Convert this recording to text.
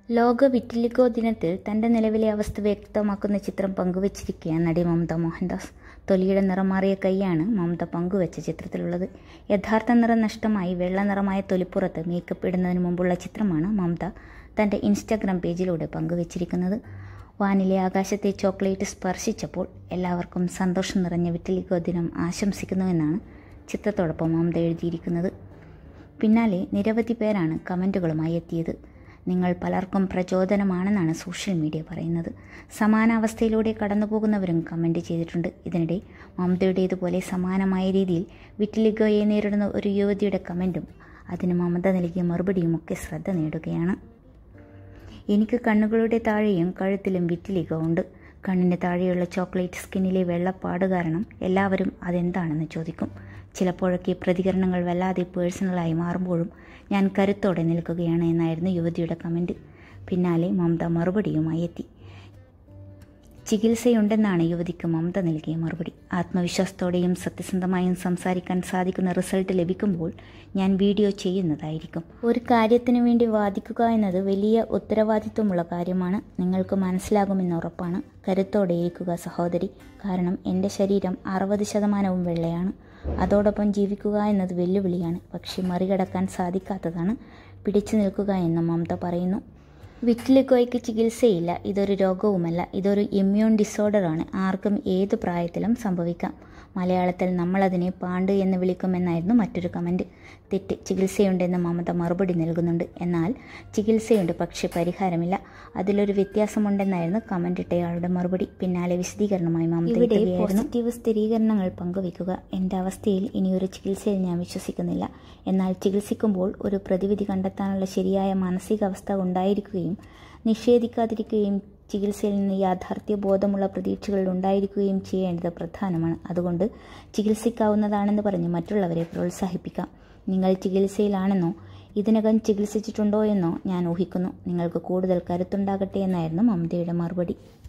ലോക വിറ്റിലിഗോ ദിനത്തിൽ തൻ്റെ നിലവിലെ അവസ്ഥ വ്യക്തമാക്കുന്ന ചിത്രം പങ്കുവച്ചിരിക്കുകയാണ് നടി മമത മോഹൻദാസ്. തൊലിയുടെ നിറം മാറിയ കൈയാണ് മമത പങ്കുവച്ച ചിത്രത്തിലുള്ളത്. യഥാർത്ഥ നിറം നഷ്ടമായി വെള്ള നിറമായ തൊലിപ്പുറത്ത് മേക്കപ്പ് ഇടുന്നതിന് മുമ്പുള്ള ചിത്രമാണ് മമത തൻ്റെ ഇൻസ്റ്റാഗ്രാം പേജിലൂടെ പങ്കുവച്ചിരിക്കുന്നത്. വാനിലെ ആകാശത്തെ ചോക്ലേറ്റ് സ്പർശിച്ചപ്പോൾ എല്ലാവർക്കും സന്തോഷം നിറഞ്ഞ വിറ്റിലിഗോ ദിനം ആശംസിക്കുന്നുവെന്നാണ് ചിത്രത്തോടൊപ്പം മമത എഴുതിയിരിക്കുന്നത്. പിന്നാലെ നിരവധി പേരാണ് കമൻറ്റുകളുമായി എത്തിയത്. നിങ്ങൾ പലർക്കും പ്രചോദനമാണെന്നാണ് സോഷ്യൽ മീഡിയ പറയുന്നത്. സമാനാവസ്ഥയിലൂടെ കടന്നുപോകുന്നവരും കമൻറ്റ് ചെയ്തിട്ടുണ്ട്. ഇതിനിടെ മമതയുടേതുപോലെ സമാനമായ രീതിയിൽ വിറ്റിലിഗോയെ നേരിടുന്ന ഒരു യുവതിയുടെ കമൻറ്റും അതിന് മമത നൽകിയ മറുപടിയും ഒക്കെ ശ്രദ്ധ നേടുകയാണ്. എനിക്ക് കണ്ണുകളുടെ താഴെയും കഴുത്തിലും വിറ്റിലിഗോ ഉണ്ട്. കണ്ണിന് താഴെയുള്ള ചോക്ലേറ്റ് സ്കിന്നിലെ വെള്ളപ്പാട് കാരണം എല്ലാവരും അതെന്താണെന്ന് ചോദിക്കും. ചിലപ്പോഴൊക്കെ പ്രതികരണങ്ങൾ വല്ലാതെ പേഴ്സണലായി മാറുമ്പോഴും ഞാൻ കരുത്തോടെ നിൽക്കുകയാണ് എന്നായിരുന്നു യുവതിയുടെ കമൻറ്റ്. പിന്നാലെ മമത മറുപടിയുമായി എത്തി. ചികിത്സയുണ്ടെന്നാണ് യുവതിക്ക് മമത നൽകിയ മറുപടി. ആത്മവിശ്വാസത്തോടെയും സത്യസന്ധമായും സംസാരിക്കാൻ സാധിക്കുന്ന റിസൾട്ട് ലഭിക്കുമ്പോൾ ഞാൻ വീഡിയോ ചെയ്യുന്നതായിരിക്കും. ഒരു കാര്യത്തിനു വേണ്ടി വാദിക്കുക എന്നത് വലിയ ഉത്തരവാദിത്വമുള്ള കാര്യമാണ്. നിങ്ങൾക്ക് മനസ്സിലാകുമെന്ന് ഉറപ്പാണ്. കരുത്തോടെ ഇരിക്കുക സഹോദരി. കാരണം എൻ്റെ ശരീരം 60% വെള്ളയാണ്. അതോടൊപ്പം ജീവിക്കുക എന്നത് വെല്ലുവിളിയാണ്. പക്ഷേ മറികടക്കാൻ സാധിക്കാത്തതാണ്. പിടിച്ചു നിൽക്കുക എന്ന് മമത പറയുന്നു. വിറ്റിലിഗോയ്ക്ക് ചികിത്സയില്ല. ഇതൊരു രോഗവുമല്ല. ഇതൊരു ഇമ്മ്യൂൺ ഡിസോർഡറാണ്. ആർക്കും ഏത് പ്രായത്തിലും സംഭവിക്കാം. മലയാളത്തിൽ നമ്മളതിനെ പാണ്ട് എന്ന് വിളിക്കുമെന്നായിരുന്നു മറ്റൊരു കമൻറ്റ്. തെറ്റ്. ചികിത്സയുണ്ടെന്ന് മമത മറുപടി നൽകുന്നുണ്ട്. എന്നാൽ ചികിത്സയുണ്ട്, പക്ഷേ പരിഹാരമില്ല. അതിലൊരു വ്യത്യാസമുണ്ടെന്നായിരുന്നു കമൻ്റ് ഇട്ടയാളുടെ മറുപടി. പിന്നാലെ വിശദീകരണമായി മമത ഇവിടെ പോസിറ്റീവ് സ്ഥിരീകരണങ്ങൾ പങ്കുവയ്ക്കുക. എൻ്റെ അവസ്ഥയിൽ ഇനിയൊരു ചികിത്സയിൽ ഞാൻ വിശ്വസിക്കുന്നില്ല. എന്നാൽ ചികിത്സിക്കുമ്പോൾ ഒരു പ്രതിവിധി കണ്ടെത്താനുള്ള ശരിയായ മാനസികാവസ്ഥ ഉണ്ടായിരിക്കുകയും നിഷേധിക്കാതിരിക്കുകയും ചികിത്സയിൽ നിന്ന് യാഥാർത്ഥ്യബോധമുള്ള പ്രതീക്ഷകൾ ഉണ്ടായിരിക്കുകയും ചെയ്യേണ്ടത് പ്രധാനമാണ്. അതുകൊണ്ട് ചികിത്സിക്കാവുന്നതാണെന്ന് പറഞ്ഞ് മറ്റുള്ളവരെ പ്രോത്സാഹിപ്പിക്കാം. നിങ്ങൾ ചികിത്സയിലാണെന്നോ ഇതിനകം ചികിത്സിച്ചിട്ടുണ്ടോ എന്നോ ഞാൻ ഊഹിക്കുന്നു. നിങ്ങൾക്ക് കൂടുതൽ കരുത്തുണ്ടാകട്ടെ എന്നായിരുന്നു മമതയുടെ മറുപടി.